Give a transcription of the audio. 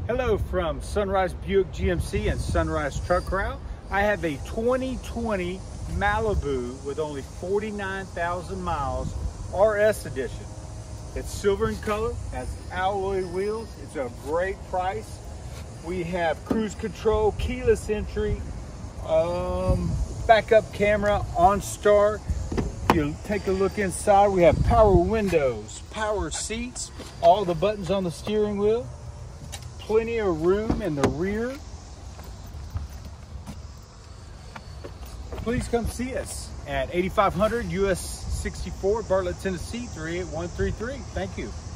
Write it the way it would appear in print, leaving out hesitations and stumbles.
Hello from Sunrise Buick GMC and Sunrise Truck Corral. I have a 2020 Malibu with only 49,000 miles, RS edition. It's silver in color, has alloy wheels. It's a great price. We have cruise control, keyless entry, backup camera, OnStar. You take a look inside, we have power windows, power seats, all the buttons on the steering wheel, plenty of room in the rear. Please come see us at 8500 US 64 Bartlett, Tennessee 38133. Thank you.